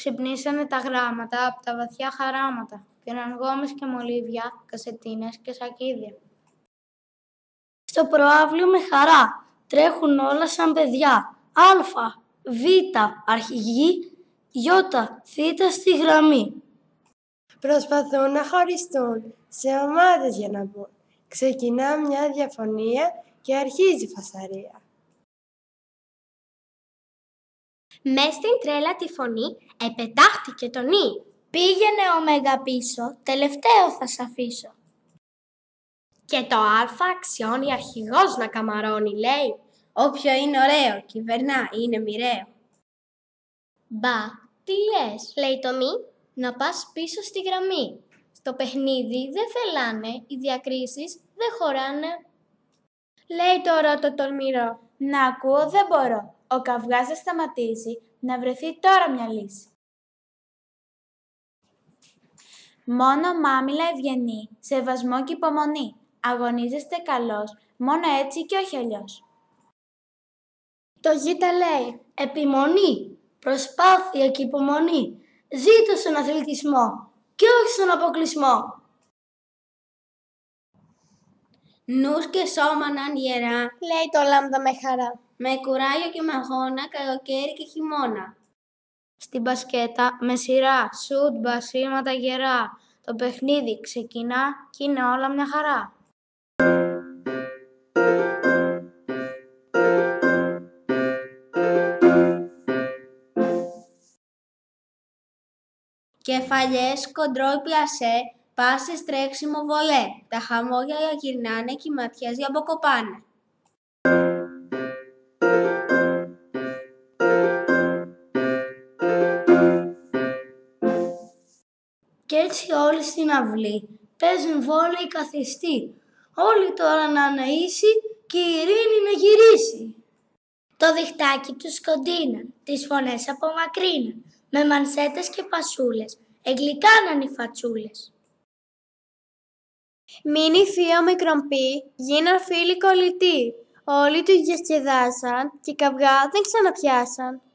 Ξυπνήσανε τα γράμματα από τα βαθιά χαράματα. Πήραν γόμες και μολύβια, κασετίνες και σακίδια. Στο προαύλιο με χαρά τρέχουν όλα σαν παιδιά. Α, Β, αρχηγοί, Ι, Θ στη γραμμή. Προσπαθούν να χωριστούν σε ομάδες για να μπουν. Ξεκινά μια διαφωνία και αρχίζει η φασαρία. Μες στην τρέλα τη φωνή επετάχτηκε το νι. Πήγαινε ωμέγα πίσω, τελευταίο θα σ' αφήσω. Και το α αξιώνει αρχηγός να καμαρώνει, λέει. Όποιο είναι ωραίο, κυβερνά, είναι μοιραίο. Μπα, τι λες, λέει το μη. να πας πίσω στη γραμμή. Στο παιχνίδι δεν θελάνε, οι διακρίσεις δεν χωράνε. Λέει τώρα το τολμηρό. Να ακούω δεν μπορώ, ο καυγάς δεν σταματήσει, να βρεθεί τώρα μια λύση. Μόνο μάμιλα ευγενή, σεβασμό και υπομονή. Αγωνίζεστε καλώς, μόνο έτσι και όχι αλλιώς. Το γήτα λέει. Επιμονή, προσπάθεια και υπομονή. Ζήτω στον αθλητισμό και όχι στον αποκλεισμό. Νους και σώμα να είναι ιερά, λέει το λάμδα με χαρά. με κουράγιο και με αγώνα, καλοκαίρι και χειμώνα. Στην μπασκέτα με σειρά, σουτ, μπασίματα γερά. Το παιχνίδι ξεκινά κι είναι όλα μια χαρά. Κεφαλιές, κοντρόι πιασέ, πάσες, τρέξιμο, βολέ. Τα χαμόγελα γυρνάνε και οι ματιές διαμποκοπάνε. Κι έτσι όλοι στην αυλή παίζουν βόλεϊ καθιστή. Όλοι τώρα να αναήσει και η ειρήνη να γυρίσει. Το διχτάκι τους σκοντίναν, τις φωνές απομακρύναν. Με μανσέτες και πασούλες, εγγλικάναν οι φατσούλες. Μείνει θείο μικρομπή, γίναν φίλοι κολλητοί. Όλοι τους διασκεδάσαν και καυγά δεν ξαναπιάσαν.